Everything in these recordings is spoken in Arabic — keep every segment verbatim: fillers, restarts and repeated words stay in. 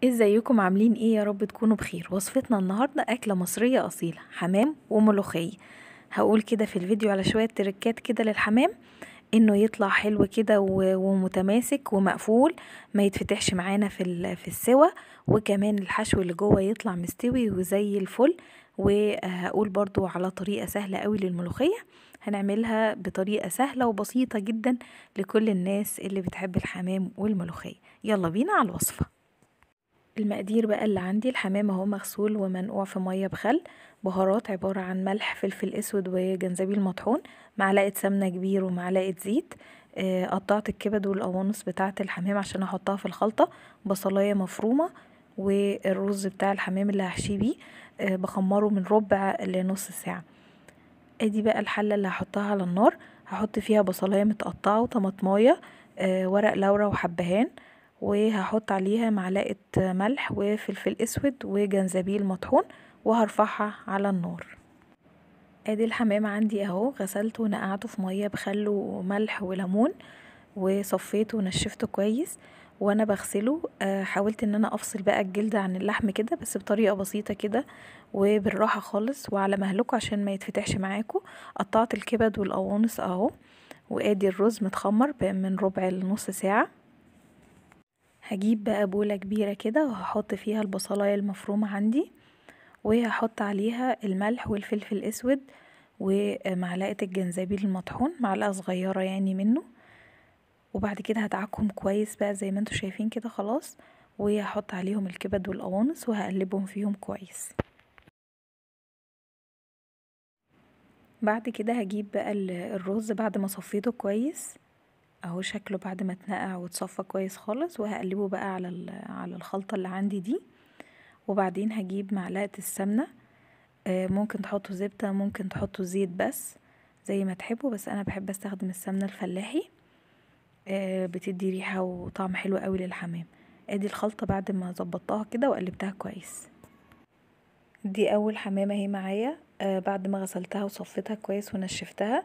ازيكم عاملين ايه؟ يا رب تكونوا بخير. وصفتنا النهاردة أكلة مصرية أصيلة، حمام وملوخية. هقول كده في الفيديو على شوية تركات كده للحمام، انه يطلع حلو كده و- ومتماسك ومقفول، ما يتفتحش معانا في ال- في السوا، وكمان الحشو اللي جوه يطلع مستوي وزي الفل. وهقول برضو على طريقة سهلة قوي للملوخية، هنعملها بطريقة سهلة وبسيطة جدا لكل الناس اللي بتحب الحمام والملوخية. يلا بينا على الوصفة. المقادير بقى اللي عندي: الحمام اهو مغسول ومنقوع في ميه بخل، بهارات عبارة عن ملح، فلفل اسود، وجنزبيل مطحون، معلقة سمنة كبير ومعلقة زيت. آه، قطعت الكبد والقوانص بتاعة الحمام عشان احطها في الخلطة، بصلاية مفرومة، والرز بتاع الحمام اللي هحشيه بيه آه، بخمره من ربع لنص ساعة. ادي بقى الحلة اللي هحطها على النار، هحط فيها بصلاية متقطعة وطماطماية، آه ورق لورا وحبهان، وهحط عليها معلقة ملح وفلفل اسود وجنزبيل مطحون، وهرفعها على النار. ادي الحمام عندي اهو، غسلته ونقعته في مية بخل وملح وليمون، وصفيته ونشفته كويس. وانا بغسله آه، حاولت ان انا افصل بقى الجلد عن اللحم كده، بس بطريقة بسيطة كده وبالراحة خالص وعلى مهلكوا عشان ما يتفتحش معاكوا. قطعت الكبد والقوانص اهو، وادي الرز متخمر من ربع لنص ساعة. هجيب بقى بولة كبيرة كده وهحط فيها البصلاية المفرومة عندي، وهحط عليها الملح والفلفل الاسود ومعلقة الجنزبيل المطحون، معلقة صغيرة يعني منه. وبعد كده هدعكهم كويس بقى زي ما انتوا شايفين كده خلاص، وهحط عليهم الكبد والقوانص وهقلبهم فيهم كويس. بعد كده هجيب بقى الرز بعد ما صفيته كويس اهو، شكله بعد ما اتنقع وتصفى كويس خالص، وهقلبه بقى على على الخلطة اللي عندي دي. وبعدين هجيب معلقة السمنة، ممكن تحطوا زبدة، ممكن تحطوا زيت، بس زي ما تحبوا، بس انا بحب استخدم السمنة الفلاحي، بتدي ريحة وطعم حلو قوي للحمام. ادي الخلطة بعد ما ظبطتها كده وقلبتها كويس. دي اول حمامة اهي معايا، بعد ما غسلتها وصفتها كويس ونشفتها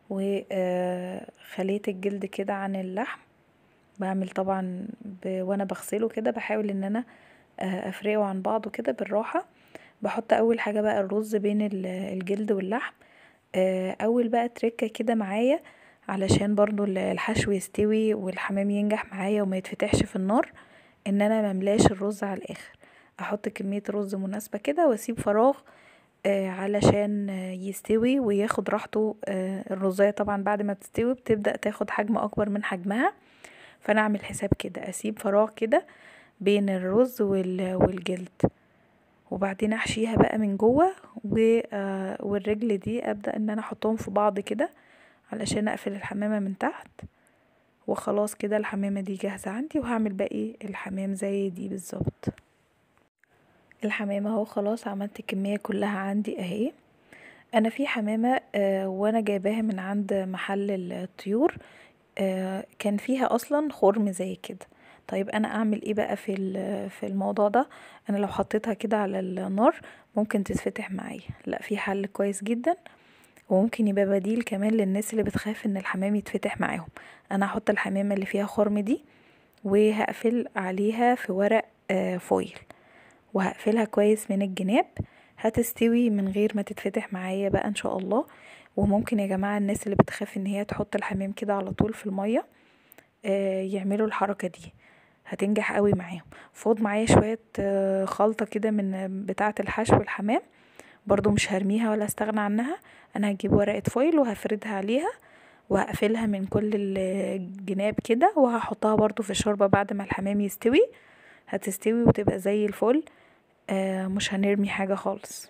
وخليت الجلد كده عن اللحم. بعمل طبعا ب... وانا بغسله كده بحاول ان انا افرقه عن بعضه كده بالراحة. بحط اول حاجة بقى الرز بين الجلد واللحم. اول بقى تركة كده معايا علشان برضو الحشو يستوي والحمام ينجح معايا وما يتفتحش في النار، ان انا مملاش الرز على الاخر. احط كمية رز مناسبة كده واسيب فراغ آه علشان يستوي وياخد راحته. آه الرزاية طبعا بعد ما بتستوي بتبدأ تاخد حجم اكبر من حجمها، فانا اعمل حساب كده اسيب فراغ كده بين الرز والجلد. وبعدين احشيها بقى من جوه، والرجل دي ابدا ان انا احطهم في بعض كده علشان اقفل الحمامة من تحت. وخلاص كده الحمامة دي جاهزة عندي، وهعمل باقي الحمام زي دي بالظبط. الحمامة اهو خلاص عملت الكمية كلها عندي اهي. انا في حمامة آه وانا جايباها من عند محل الطيور، آه كان فيها اصلا خرم زي كده. طيب انا اعمل ايه بقى في في الموضوع ده؟ انا لو حطيتها كده على النار ممكن تتفتح معايا. لا، في حل كويس جدا وممكن يبقى بديل كمان للناس اللي بتخاف ان الحمام يتفتح معاهم. انا هحط الحمامة اللي فيها خرم دي وهقفل عليها في ورق آه فويل، وهقفلها كويس من الجناب. هتستوي من غير ما تتفتح معايا بقى ان شاء الله. وممكن يا جماعة الناس اللي بتخاف ان هي تحط الحمام كده على طول في المية آه يعملوا الحركة دي، هتنجح قوي معاهم. فوض معايا شوية آه خلطة كده من بتاعة الحشو الحمام، برضو مش هرميها ولا استغنى عنها. انا هجيب ورقة فويل وهفردها عليها وهقفلها من كل الجناب كده، وهحطها برضو في الشوربة بعد ما الحمام يستوي. هتستوي وتبقى زي الفل، آه مش هنرمي حاجة خالص.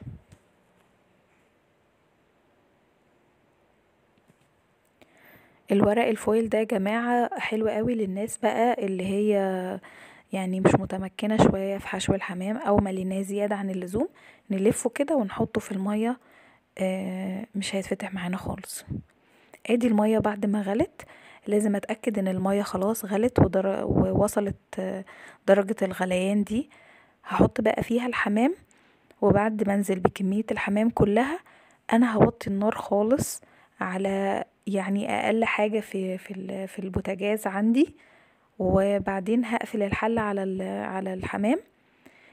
الورق الفويل ده يا جماعة حلو قوي للناس بقى اللي هي يعني مش متمكنة شوية في حشو الحمام او مليناه زيادة عن اللزوم. نلفه كده ونحطه في المية، آه مش هيتفتح معانا خالص. ادي المية بعد ما غلت، لازم اتأكد ان المية خلاص غلت ودر... ووصلت آه درجة الغليان دي. هحط بقى فيها الحمام، وبعد ما انزل بكمية الحمام كلها انا هوطي النار خالص على يعني اقل حاجة في في في البوتاجاز عندي. وبعدين هقفل الحلة على على الحمام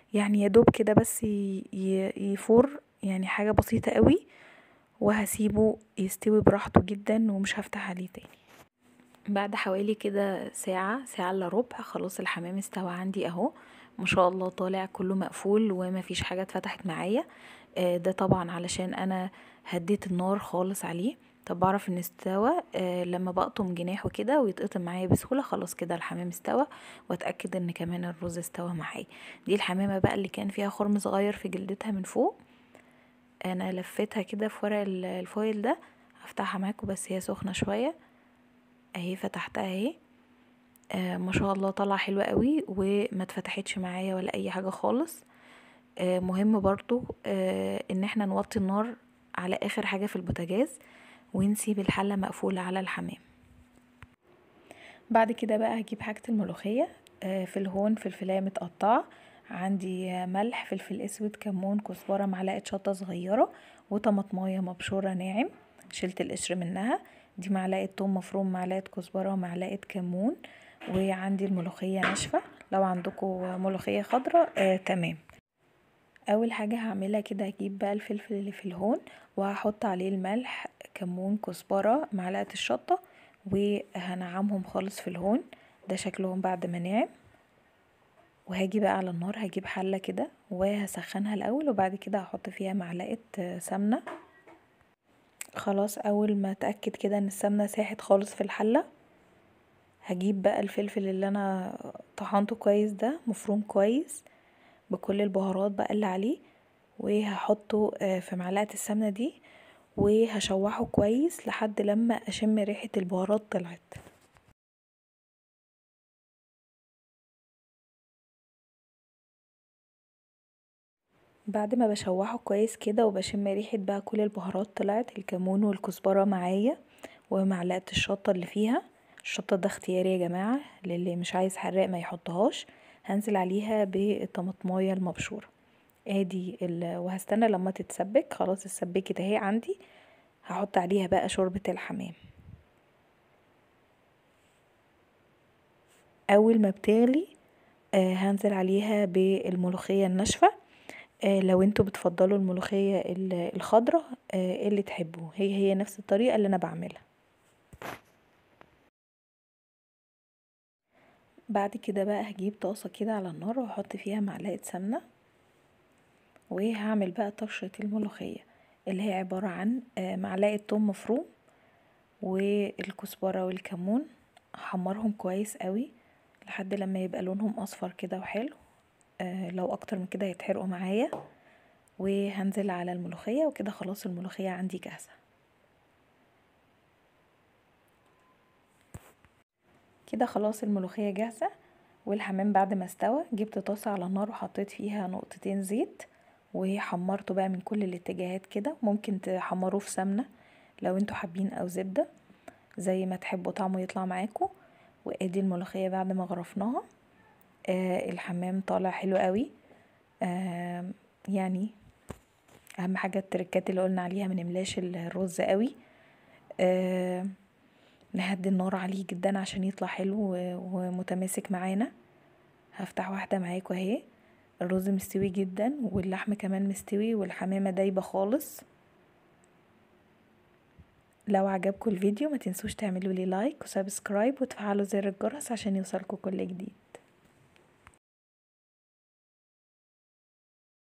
يعني يا دوب كده بس يفور، يعني حاجة بسيطة قوي، وهسيبه يستوي براحته جدا ومش هفتح عليه تاني. بعد حوالي كده ساعة ساعة الا ربع خلاص الحمام استوى عندي اهو، ما شاء الله طالع كله مقفول وما فيش حاجة اتفتحت معايا. آه ده طبعا علشان انا هديت النار خالص عليه. طب بعرف ان استوى آه لما بقطم جناحه كده ويتقطم معايا بسهولة، خلاص كده الحمام استوى، واتأكد ان كمان الرز استوى معايا. دي الحمامة بقى اللي كان فيها خرم صغير في جلدتها من فوق، انا لفتها كده في ورق الفويل ده، هفتحها معاكم بس هي سخنة شوية اهي، فتحتها اهي. آه ما شاء الله طلع حلوة قوي وما اتفتحتش معايا ولا اي حاجة خالص. آه مهم برضو آه ان احنا نوطي النار على اخر حاجة في البوتاجاز، ونسيب الحلة مقفولة على الحمام. بعد كده بقى هجيب حاجة الملوخية. آه في الهون فلفلاية متقطعة، عندي ملح، فلفل اسود، كمون، كزبرة، معلقة شطة صغيرة، وطماطمايه مبشورة ناعم شلت القشر منها، دي معلقة توم مفروم، معلقة كزبرة، ومعلقة كمون، وعندي الملوخية ناشفة. لو عندكم ملوخية خضراء آه تمام. اول حاجة هعملها كده هجيب بقى الفلفل اللي في الهون وهحط عليه الملح، كمون، كزبرة، معلقة الشطة، وهنعمهم خالص في الهون ده شكلهم بعد ما نعم. وهاجي بقى على النار هجيب حلة كده وهسخنها الاول، وبعد كده هحط فيها معلقة سمنة. خلاص اول ما اتأكد كده ان السمنة ساحت خالص في الحلة، هجيب بقى الفلفل اللي انا طحنته كويس ده مفروم كويس بكل البهارات بقى اللي عليه، وهحطه في معلقة السمنة دي وهشوحه كويس لحد لما اشم ريحة البهارات طلعت. بعد ما بشوحه كويس كده وبشم ريحة بقى كل البهارات طلعت، الكمون والكزبرة معايا ومعلقة الشطة اللي فيها، الشطة ده اختياري يا جماعة، للي مش عايز حراق ما يحطهاش. هنزل عليها بالطماطمايه المبشورة ادي ال... وهستنى لما تتسبك. خلاص اتسبكت اهي عندي، هحط عليها بقى شوربة الحمام. اول ما بتغلي آه هنزل عليها بالملوخية الناشفة. آه لو انتوا بتفضلوا الملوخية الخضرة آه اللي تحبوه، هي هي نفس الطريقة اللي انا بعملها. بعد كده بقى هجيب طاسة كده على النار وهحط فيها معلقة سمنة، وهعمل بقى طشة الملوخية اللي هي عبارة عن آه معلقة توم مفروم والكزبرة والكمون، احمرهم كويس قوي لحد لما يبقى لونهم اصفر كده وحلو. آه لو اكتر من كده هيتحرقوا معايا. وهنزل على الملوخية وكده خلاص الملوخية عندي جاهزة. كده خلاص الملوخية جاهزة. والحمام بعد ما استوى جبت طاسة على النار وحطيت فيها نقطتين زيت وحمرته بقى من كل الاتجاهات كده، ممكن تحمروه في سمنة لو انتوا حابين او زبدة زي ما تحبوا طعمه يطلع معاكم. وادي الملوخية بعد ما غرفناها. آه الحمام طالع حلو قوي. آه يعني اهم حاجة التركات اللي قلنا عليها، منملاش الرز قوي. آه نهدي النار عليه جدا عشان يطلع حلو ومتماسك معانا. هفتح واحدة معاكم اهي، الرز مستوي جدا واللحم كمان مستوي والحمامة دايبة خالص. لو عجبكم الفيديو ما تنسوش تعملوا لي لايك وسبسكرايب وتفعلوا زر الجرس عشان يوصلكم كل جديد.